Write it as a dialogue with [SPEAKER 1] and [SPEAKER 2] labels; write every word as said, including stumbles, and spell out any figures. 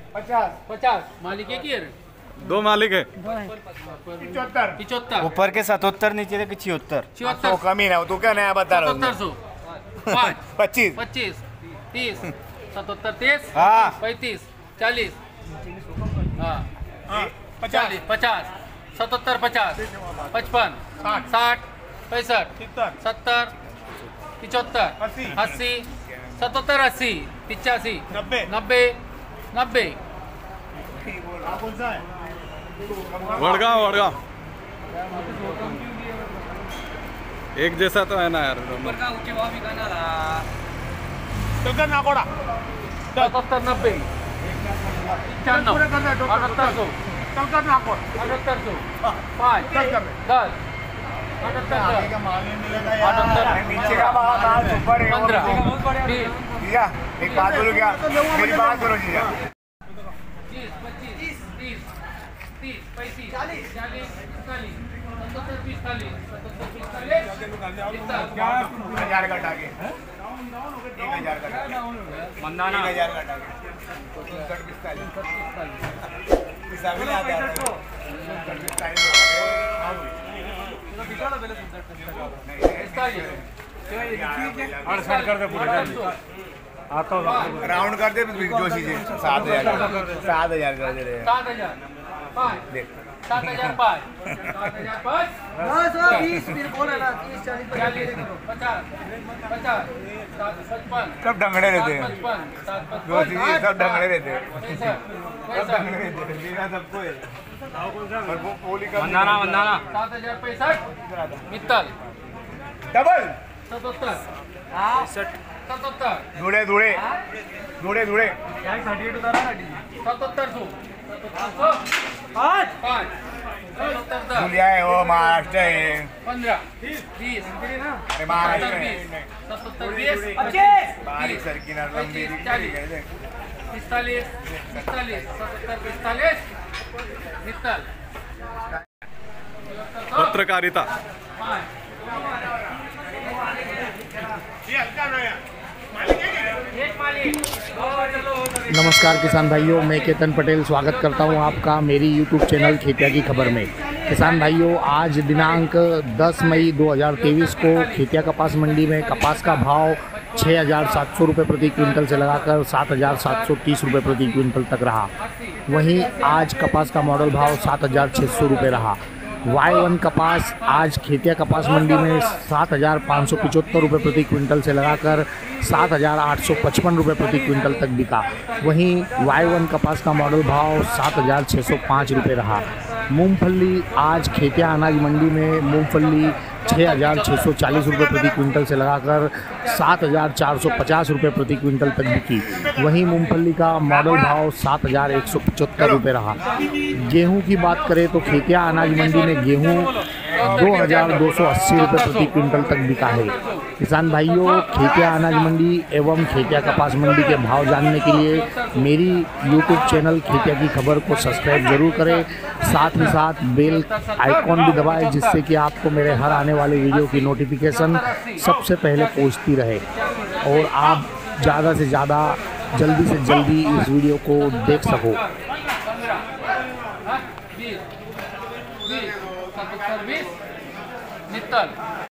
[SPEAKER 1] पचास
[SPEAKER 2] पचास मालिक एक ही है।
[SPEAKER 3] दो मालिक है।
[SPEAKER 1] पिचहत्तर
[SPEAKER 2] पिचहत्तर
[SPEAKER 4] ऊपर के सतहत्तर नीचे के छिहत्तर।
[SPEAKER 2] छिहत्तर
[SPEAKER 1] कमी ना तू क्या नया बता रहा
[SPEAKER 2] सत्तर सौ पाँच
[SPEAKER 1] पच्चीस
[SPEAKER 2] पच्चीस तीस सतहत्तर तीस
[SPEAKER 4] हाँ
[SPEAKER 2] पैंतीस चालीस हाँ चालीस पचास सतहत्तर पचास पचपन साठ पैंसठ सत्तर पिचहत्तर अस्सी सतहत्तर अस्सी पिचासी
[SPEAKER 1] नब्बे
[SPEAKER 2] नब्बे नब्बे
[SPEAKER 3] वड़गांव वड़गांव एक जैसा तो है ना यार दोनों।
[SPEAKER 1] नाकोड़ा
[SPEAKER 2] सतहत्तर नब्बे पचानवे अठहत्तर सौ
[SPEAKER 1] कलकत नाकोड़ा
[SPEAKER 2] अठहत्तर सौ पाँच दस अठहत्तर
[SPEAKER 1] नीचे का माल ऊपर है
[SPEAKER 2] पंद्रह बीस
[SPEAKER 1] जीजा एक बात बोलो क्या मेरी बात करो जीजा
[SPEAKER 2] तीस पच्चीस तीस तीस पैंतीस चालीस चालीस इकतालीस सतहत्तर पिस्तालीस सतहत्तर पिस्तालीस
[SPEAKER 1] हजार घटा के एक हजार घटा के
[SPEAKER 2] मंदाना
[SPEAKER 1] एक हजार घटा के उनसठ पिस्तालीस हिसाब में आ गया
[SPEAKER 2] अड़सठ कर दे
[SPEAKER 1] राउंड कर दे जोशी से सात हजार सात हजार कर दे रहे
[SPEAKER 2] सात हजार पाँच
[SPEAKER 1] देख
[SPEAKER 2] सात हजार पाँच सात हजार पाँच
[SPEAKER 5] बीस फिर बोला ना तीस चालीस
[SPEAKER 2] चालीस पचास पचास सात पचपन
[SPEAKER 1] सब ढंगड़े रहते हैं
[SPEAKER 2] पचपन सात
[SPEAKER 1] जोशी जी सब ढंगड़े रहते हैं
[SPEAKER 2] पैंसठ
[SPEAKER 1] सब
[SPEAKER 2] पैंसठ
[SPEAKER 1] ढंगड़े रहते हैं बिना सबको है और वो पोली का
[SPEAKER 2] मंदाना मंदाना सात हजार पैंसठ मित्तल
[SPEAKER 1] डबल
[SPEAKER 2] सतहत्तर सतहत्तर
[SPEAKER 1] धुड़े धुड़े धुड़े धुड़े
[SPEAKER 2] सतहत्तर सौ पाँच पाँच सतहत्तर दस
[SPEAKER 1] धुलिया है वो महाराष्ट्र है
[SPEAKER 2] पंद्रह बीस
[SPEAKER 1] अरे महाराष्ट्र है
[SPEAKER 2] सतहत्तर बीस
[SPEAKER 1] बारीक सरकी ना लंबी
[SPEAKER 2] चालीस पिस्तालीस पिस्तालीस सतहत्तर पिस्तालीस मित्तल
[SPEAKER 3] पत्रकारिता
[SPEAKER 2] पाँच
[SPEAKER 5] नमस्कार किसान भाइयों, मैं केतन पटेल स्वागत करता हूं आपका मेरी यूट्यूब चैनल खेतिया की खबर में। किसान भाइयों, आज दिनांक दस मई दो हज़ार तेईस को खेतिया कपास मंडी में कपास का भाव छः हज़ार सात सौ रुपये प्रति क्विंटल से लगाकर सात हज़ार सात सौ तीस रुपये प्रति क्विंटल तक रहा। वहीं आज कपास का मॉडल भाव सात हज़ार छः सौ रुपये रहा। वाई वन कपास आज खेतिया कपास मंडी में सात हज़ार पाँच सौ पचहत्तर रुपये प्रति क्विंटल से लगाकर सात हज़ार आठ सौ पचपन रुपये प्रति क्विंटल तक बिका। वहीं वाई वन कपास का मॉडल भाव सात हज़ार छः सौ पाँच रुपये रहा। मूंगफली आज खेतिया अनाज मंडी में मूंगफली छः हज़ार छः सौ चालीस रुपये प्रति क्विंटल से लगाकर सात हज़ार चार सौ पचास रुपये प्रति क्विंटल तक बिकी। वहीं मूंगफली का मॉडल भाव सात हज़ार एक सौ पचहत्तर रुपये रहा। गेहूं की बात करें तो खेतिया अनाज मंडी में गेहूं दो हज़ार दो सौ अस्सी रुपये प्रति क्विंटल तक बिका है। किसान भाइयों, खेतिया अनाज मंडी एवं खेतिया कपास मंडी के भाव जानने के लिए मेरी यूट्यूब चैनल खेतिया की खबर को सब्सक्राइब जरूर करें। साथ ही साथ बेल आइकॉन भी दबाएं, जिससे कि आपको मेरे हर आने वाले वीडियो की नोटिफिकेशन सबसे पहले पहुंचती रहे और आप ज़्यादा से ज़्यादा जल्दी से जल्दी इस वीडियो को देख सको।
[SPEAKER 2] मित्तल